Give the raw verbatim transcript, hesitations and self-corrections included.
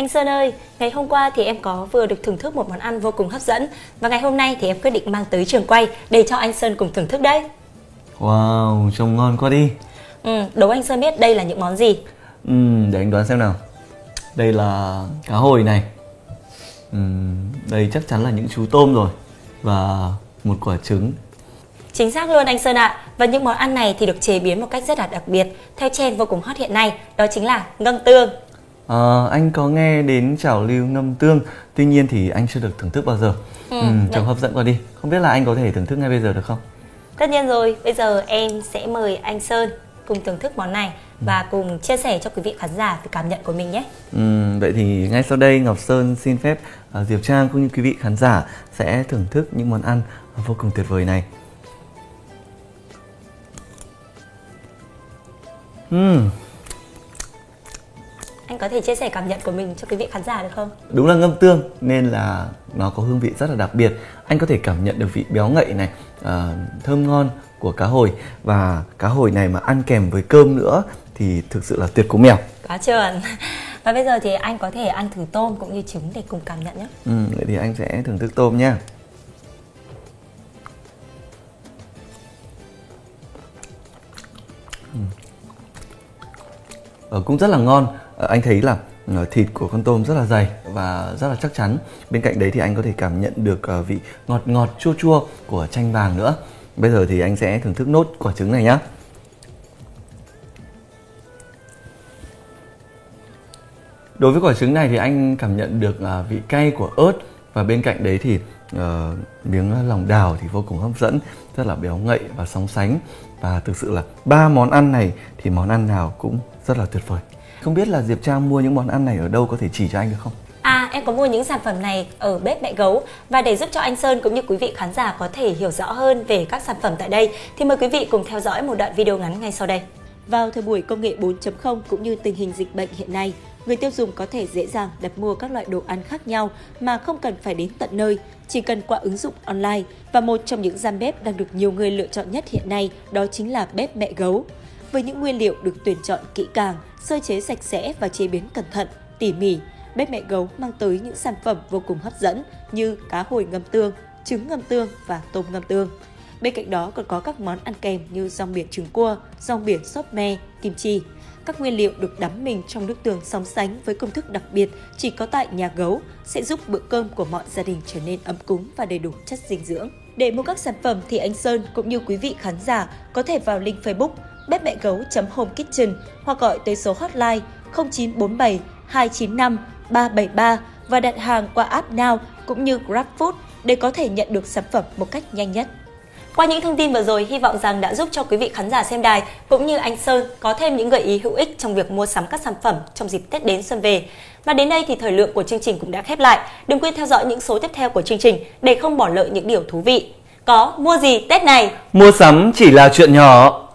Anh Sơn ơi, ngày hôm qua thì em có vừa được thưởng thức một món ăn vô cùng hấp dẫn. Và ngày hôm nay thì em quyết định mang tới trường quay để cho anh Sơn cùng thưởng thức đấy. Wow, trông ngon quá đi. Ừ, đố anh Sơn biết đây là những món gì? Ừ, để anh đoán xem nào. Đây là cá hồi này. ừ, Đây chắc chắn là những chú tôm rồi. Và một quả trứng. Chính xác luôn anh Sơn ạ. Và những món ăn này thì được chế biến một cách rất là đặc biệt theo trend vô cùng hot hiện nay, đó chính là ngâm tương. à, Anh có nghe đến trào lưu ngâm tương, tuy nhiên thì anh chưa được thưởng thức bao giờ. ừ, ừ, Trông hấp dẫn quá đi. Không biết là anh có thể thưởng thức ngay bây giờ được không? Tất nhiên rồi, bây giờ em sẽ mời anh Sơn cùng thưởng thức món này và cùng chia sẻ cho quý vị khán giả về cảm nhận của mình nhé. Ừ, vậy thì ngay sau đây Ngọc Sơn xin phép uh, Diệp Trang cũng như quý vị khán giả sẽ thưởng thức những món ăn vô cùng tuyệt vời này. Uhm. Anh có thể chia sẻ cảm nhận của mình cho quý vị khán giả được không? Đúng là ngâm tương nên là nó có hương vị rất là đặc biệt. Anh có thể cảm nhận được vị béo ngậy này, uh, thơm ngon của cá hồi. Và cá hồi này mà ăn kèm với cơm nữa thì thực sự là tuyệt cú mèo. Quá chuẩn. Và bây giờ thì anh có thể ăn thử tôm cũng như trứng để cùng cảm nhận nhé. Ừ, vậy thì anh sẽ thưởng thức tôm nha. Ừ. Ờ, cũng rất là ngon. Ờ, anh thấy là thịt của con tôm rất là dày và rất là chắc chắn. Bên cạnh đấy thì anh có thể cảm nhận được uh, vị ngọt ngọt chua chua của chanh vàng nữa. Bây giờ thì anh sẽ thưởng thức nốt quả trứng này nhá. Đối với quả trứng này thì anh cảm nhận được uh, vị cay của ớt. Và bên cạnh đấy thì uh, miếng lòng đào thì vô cùng hấp dẫn, rất là béo ngậy và sóng sánh. Và thực sự là ba món ăn này thì món ăn nào cũng rất là tuyệt vời. Không biết là Diệp Trang mua những món ăn này ở đâu, có thể chỉ cho anh được không? À, em có mua những sản phẩm này ở bếp Mẹ Gấu. Và để giúp cho anh Sơn cũng như quý vị khán giả có thể hiểu rõ hơn về các sản phẩm tại đây thì mời quý vị cùng theo dõi một đoạn video ngắn ngay sau đây. Vào thời buổi công nghệ bốn chấm không cũng như tình hình dịch bệnh hiện nay, người tiêu dùng có thể dễ dàng đặt mua các loại đồ ăn khác nhau mà không cần phải đến tận nơi, chỉ cần qua ứng dụng online. Và một trong những gian bếp đang được nhiều người lựa chọn nhất hiện nay đó chính là bếp Mẹ Gấu. Với những nguyên liệu được tuyển chọn kỹ càng, sơ chế sạch sẽ và chế biến cẩn thận, tỉ mỉ, bếp Mẹ Gấu mang tới những sản phẩm vô cùng hấp dẫn như cá hồi ngâm tương, trứng ngâm tương và tôm ngâm tương. Bên cạnh đó còn có các món ăn kèm như rong biển trứng cua, rong biển sốt me, kim chi. Các nguyên liệu được đắm mình trong nước tương sóng sánh với công thức đặc biệt chỉ có tại nhà Gấu sẽ giúp bữa cơm của mọi gia đình trở nên ấm cúng và đầy đủ chất dinh dưỡng. Để mua các sản phẩm thì anh Sơn cũng như quý vị khán giả có thể vào link Facebook bếp mẹ gấu chấm home kitchen hoặc gọi tới số hotline không chín bốn bảy hai chín năm ba bảy ba và đặt hàng qua app Now cũng như GrabFood để có thể nhận được sản phẩm một cách nhanh nhất. Qua những thông tin vừa rồi, hy vọng rằng đã giúp cho quý vị khán giả xem đài cũng như anh Sơn có thêm những gợi ý hữu ích trong việc mua sắm các sản phẩm trong dịp Tết đến xuân về. Và đến đây thì thời lượng của chương trình cũng đã khép lại. Đừng quên theo dõi những số tiếp theo của chương trình để không bỏ lỡ những điều thú vị. Có mua gì Tết này? Mua sắm chỉ là chuyện nhỏ.